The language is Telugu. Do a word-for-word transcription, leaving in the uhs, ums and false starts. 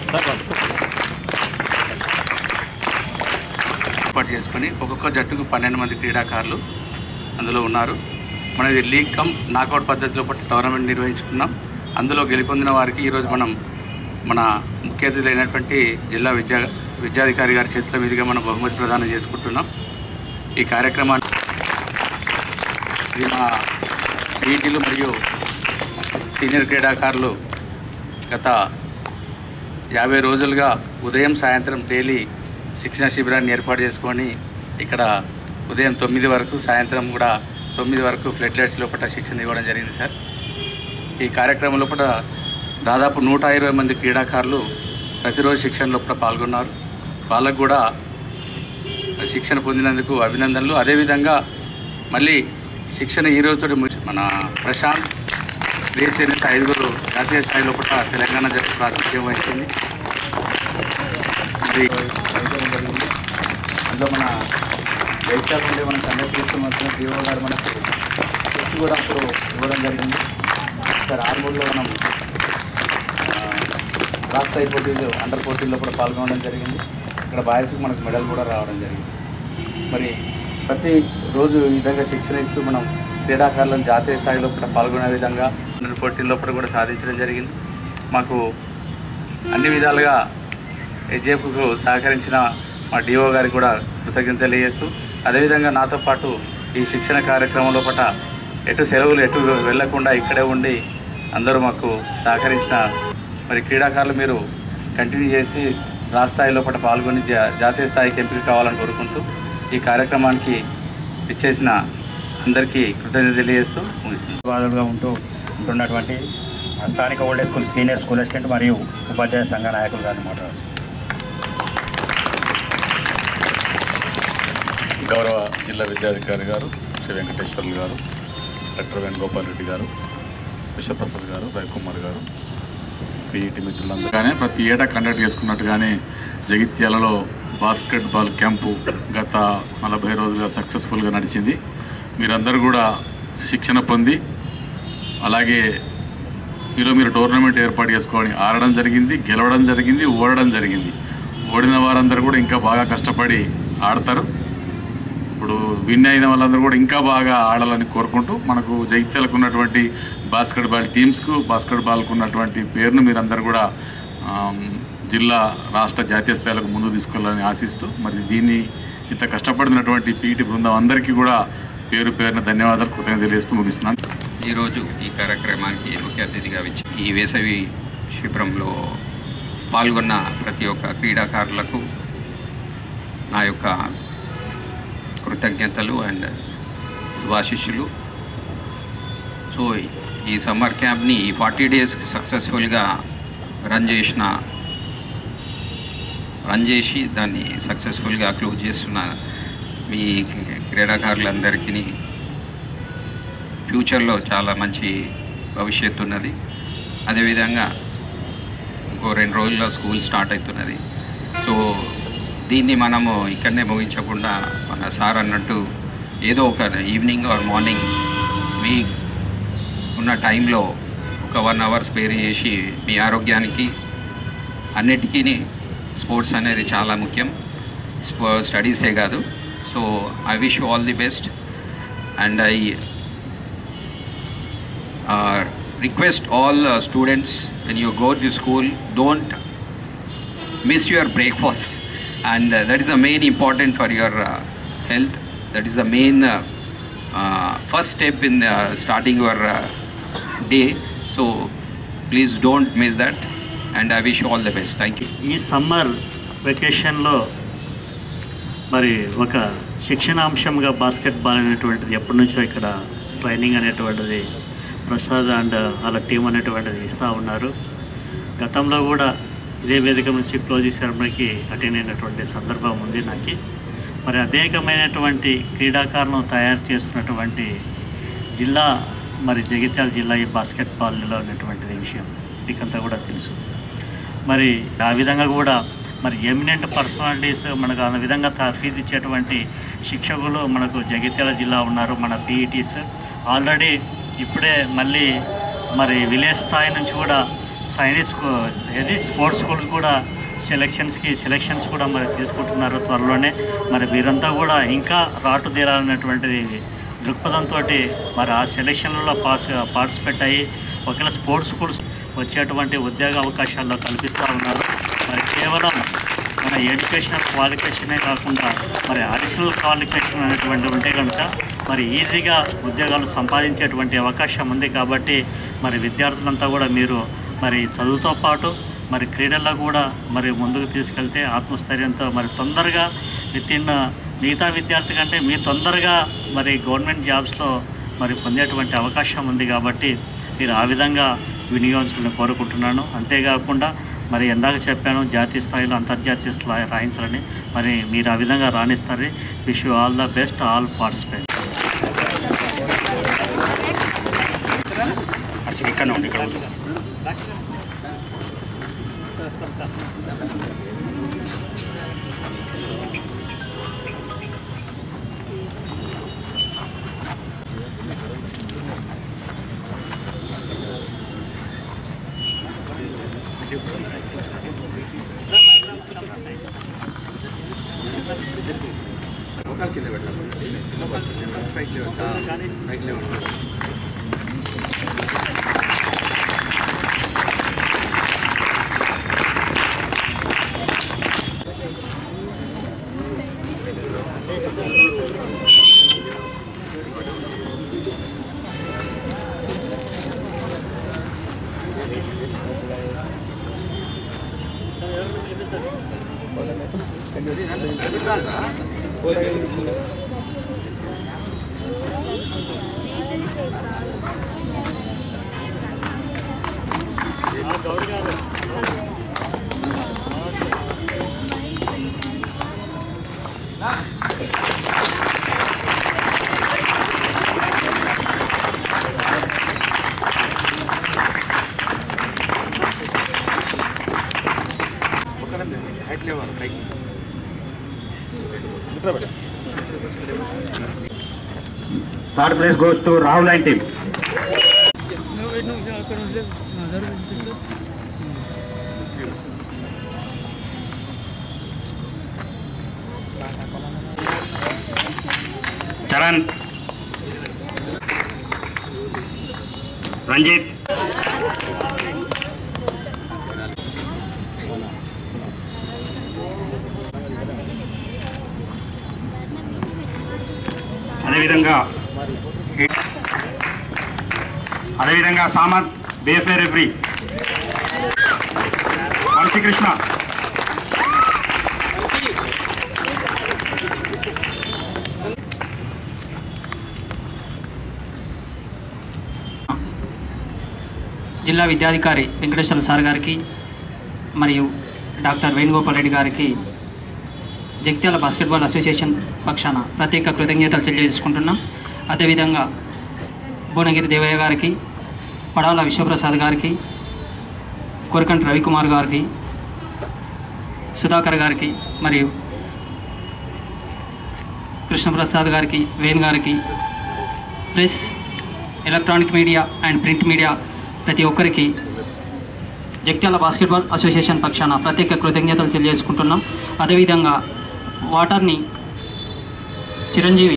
ఏర్పాటు చేసుకొని ఒక్కొక్క జట్టుకు పన్నెండు మంది క్రీడాకారులు అందులో ఉన్నారు. మనది లీగ్ కమ్ నాకౌట్ పద్ధతిలో పట్టి టోర్నమెంట్ నిర్వహించుకున్నాం. అందులో గెలుపొందిన వారికి ఈరోజు మనం మన ముఖ్య అతిథులు అయినటువంటి జిల్లా విద్యా విద్యాధికారి గారి చేతుల మీదుగా మనం బహుమతి ప్రదానం చేసుకుంటున్నాం. ఈ కార్యక్రమాన్ని మా పీఈటీలు మరియు సీనియర్ క్రీడాకారులు గత యాభై రోజులుగా ఉదయం సాయంత్రం డైలీ శిక్షణ శిబిరాన్ని ఏర్పాటు చేసుకొని ఇక్కడ ఉదయం తొమ్మిది వరకు సాయంత్రం కూడా తొమ్మిది వరకు ఫ్లడ్ లైట్స్ లోపల శిక్షణ ఇవ్వడం జరిగింది సార్. ఈ కార్యక్రమం లోపల దాదాపు నూట ఇరవై మంది క్రీడాకారులు ప్రతిరోజు శిక్షణ లోపల పాల్గొన్నారు. వాళ్ళకు కూడా శిక్షణ పొందినందుకు అభినందనలు. అదేవిధంగా మళ్ళీ శిక్షణ ఈ రోజుతో మన ప్రశాంత్ రేచేనేత ఐదుగురు జాతీయ స్థాయి లోపల తెలంగాణ జట్టు ప్రాతినిధ్యం వహించింది. మరి అందులో మన వైద్యాలు ఉండే మనం కండక్ట్ చేస్తున్న జీవో గారు మనకు చేసి కూడా అప్పుడు ఇవ్వడం జరిగింది సార్. ఆర్మూర్లో మనం రాష్ట్ర పోటీలు అండర్ పోటీల్లో కూడా పాల్గొనడం జరిగింది. ఇక్కడ బాయ్స్కి మనకు మెడల్ కూడా రావడం జరిగింది. మరి ప్రతి రోజు ఈ విధంగా శిక్షణ ఇస్తూ మనం క్రీడాకారులను జాతీయ స్థాయిలో కూడా పాల్గొనే విధంగా అండర్ పోటీల్లో కూడా సాధించడం జరిగింది. మాకు అన్ని విధాలుగా హెచ్ఎఫ్కు సహకరించిన మా డిఓ గారికి కూడా కృతజ్ఞత తెలియజేస్తూ, అదేవిధంగా నాతో పాటు ఈ శిక్షణ కార్యక్రమంలో పట ఎటు సెలవులు ఎటు వెళ్లకుండా ఇక్కడే ఉండి అందరూ మాకు సహకరించిన మరి క్రీడాకారులు మీరు కంటిన్యూ చేసి రాష్ట్ర స్థాయిలో పట పాల్గొని జాతీయ స్థాయికి ఎంపిక కావాలని కోరుకుంటూ ఈ కార్యక్రమానికి ఇచ్చేసిన అందరికీ కృతజ్ఞత తెలియజేస్తూ ముగిస్తుంది. బాధలుగా ఉంటూ ఉంటున్నటువంటి స్థానిక old school senior school assistant మరియు ఉపాధ్యాయ సంఘ నాయకులు గారిని మాట్లాడారు. గౌరవ జిల్లా విద్యాధికారి గారు శ్రీ వెంకటేశ్వర్లు గారు, డాక్టర్ వేణుగోపాల్ రెడ్డి గారు, విశ్వప్రసాద్ గారు, రవికుమార్ గారు, పీఈటీ మిత్రులందరూ కానీ ప్రతి ఏటా కండక్ట్ చేసుకున్నట్టుగానే జగిత్యాలలో బాస్కెట్బాల్ క్యాంపు గత నలభై రోజులుగా సక్సెస్ఫుల్గా నడిచింది. మీరందరూ కూడా శిక్షణ పొంది అలాగే మీలో మీరు టోర్నమెంట్ ఏర్పాటు చేసుకొని ఆడడం జరిగింది, గెలవడం జరిగింది, ఓడడం జరిగింది. ఓడిన వారందరూ కూడా ఇంకా బాగా కష్టపడి ఆడతారు. ఇప్పుడు విన్ అయిన వాళ్ళందరూ కూడా ఇంకా బాగా ఆడాలని కోరుకుంటూ మనకు జగిత్యాలకు ఉన్నటువంటి బాస్కెట్బాల్ టీమ్స్కు బాస్కెట్బాల్కు ఉన్నటువంటి పేరును మీరందరూ కూడా జిల్లా రాష్ట్ర జాతీయ స్థాయిలకు ముందు తీసుకెళ్ళాలని ఆశిస్తూ మరి దీన్ని ఇంత కష్టపడినటువంటి పీఈటీ బృందం అందరికీ కూడా పేరు పేరున ధన్యవాదాలు కృతజ్ఞతలు తెలియజేస్తూ ముగిస్తున్నాను. ఈరోజు ఈ కార్యక్రమానికి ముఖ్య అతిథిగా వచ్చి ఈ వేసవి శిబిరంలో పాల్గొన్న ప్రతి ఒక్క క్రీడాకారులకు నా యొక్క కృతజ్ఞతలు అండ్ శుభాశిష్యులు. సో ఈ సమ్మర్ క్యాంప్ని ఈ ఫార్టీ డేస్ సక్సెస్ఫుల్గా రన్ చేసిన రన్ చేసి దాన్ని సక్సెస్ఫుల్గా క్లోజ్ చేస్తున్న మీ క్రీడాకారులందరికీ ఫ్యూచర్లో చాలా మంచి భవిష్యత్తు ఉన్నది. అదేవిధంగా ఇంకో రెండు రోజుల్లో స్కూల్ స్టార్ట్ అవుతున్నది. సో దీన్ని మనము ఇక్కడనే ముగించకుండా మన సార్ అన్నట్టు ఏదో ఒక ఈవినింగ్ ఆర్ మార్నింగ్ మీ ఉన్న టైంలో ఒక వన్ అవర్ స్పేర్ చేసి మీ ఆరోగ్యానికి అన్నిటికీ స్పోర్ట్స్ అనేది చాలా ముఖ్యం, స్టడీసే కాదు. So I wish you all the best and I request all students when you go to school don't miss your breakfast. And uh, that is the main important for your uh, health. That is the main uh, uh, first step in uh, starting your uh, day. So please don't miss that and I wish you all the best. Thank you. ఈ సమ్మర్ వెకేషన్లో మరి ఒక శిక్షణ అంశంగా బాస్కెట్బాల్ అనేటువంటిది ఎప్పటి నుంచో ఇక్కడ ట్రైనింగ్ అనేటువంటిది ప్రసాద్ అండ్ వాళ్ళ టీం అనేటువంటిది ఇస్తూ ఉన్నారు. గతంలో కూడా ఇదే వేదిక నుంచి క్లోజింగ్ సెరమనీకి అటెండ్ అయినటువంటి సందర్భం ఉంది నాకు. మరి అనేకమైనటువంటి క్రీడాకారులను తయారు చేస్తున్నటువంటి జిల్లా మరి జగిత్యాల జిల్లా ఈ బాస్కెట్బాల్లో ఉన్నటువంటి విషయం మీకంతా కూడా తెలుసు. మరి ఆ విధంగా కూడా మరి ఎమినెంట్ పర్సనాలిటీస్ మనకు ఆ విధంగా తర్ఫీదు ఇచ్చేటువంటి శిక్షకులు మనకు జగిత్యాల జిల్లా ఉన్నారు. మన పీఈటీస్ ఆల్రెడీ ఇప్పుడే మళ్ళీ మరి విలేజ్ స్థాయి నుంచి కూడా సైనిక్ స్కూ ఏది స్పోర్ట్స్ స్కూల్స్ కూడా సెలక్షన్స్కి సెలక్షన్స్ కూడా మరి తీసుకుంటున్నారు త్వరలోనే. మరి వీరంతా కూడా ఇంకా రాటు తీరాలన్నటువంటిది దృక్పథంతో మరి ఆ సెలక్షన్లలో పాస్ పార్టిసిపేట్ అయ్యి ఒకవేళ స్పోర్ట్స్ స్కూల్స్ వచ్చేటువంటి ఉద్యోగ అవకాశాల్లో కల్పిస్తూ ఉన్నారు. మరి కేవలం మన ఎడ్యుకేషనల్ క్వాలిఫికేషనే కాకుండా మరి అడిషనల్ క్వాలిఫికేషన్ అనేటువంటి ఉంటే కనుక మరి ఈజీగా ఉద్యోగాలు సంపాదించేటువంటి అవకాశం ఉంది. కాబట్టి మరి విద్యార్థులంతా కూడా మీరు మరి చదువుతో పాటు మరి క్రీడల్లో కూడా మరి ముందుకు తీసుకెళ్తే ఆత్మస్థైర్యంతో మరి తొందరగా విత్ ఇన్ మిగతా విద్యార్థి కంటే మీ తొందరగా మరి గవర్నమెంట్ జాబ్స్లో మరి పొందేటువంటి అవకాశం ఉంది. కాబట్టి మీరు ఆ విధంగా వినియోగించాలని కోరుకుంటున్నాను. అంతేకాకుండా మరి ఎందాక చెప్పాను జాతీయ స్థాయిలో అంతర్జాతీయ స్థాయి రాయించాలని. మరి మీరు ఆ విధంగా రాణిస్తారని wish you all the best all participate. ఇక్కడ ఉండి ఇక్కడ ఉంటుంది. కింద పెట్టాలి పైకి పైకి లేవు. Third place goes to Rahul and team. Charan, Ranjit, అదేవిధంగా అదేవిధంగా సామంత్ బేఫే రెఫరీ వంశీకృష్ణ, జిల్లా విద్యాధికారి వెంకటేశ్వర సార్ గారికి మరియు డాక్టర్ వేణుగోపాల్ రెడ్డి గారికి జగిత్యాల బాస్కెట్బాల్ అసోసియేషన్ పక్షాన ప్రత్యేక కృతజ్ఞతలు తెలియజేసుకుంటున్నాం. అదేవిధంగా భువనగిరి దేవయ్య గారికి, పడాల విశ్వప్రసాద్ గారికి, కొరకంటి రవికుమార్ గారికి, సుధాకర్ గారికి మరియు కృష్ణప్రసాద్ గారికి, వేణు గారికి, press, electronic media and print media ప్రతి ఒక్కరికి జగిత్యాల బాస్కెట్బాల్ అసోసియేషన్ పక్షాన ప్రత్యేక కృతజ్ఞతలు తెలియజేసుకుంటున్నాం. అదేవిధంగా వాటర్ని చిరంజీవి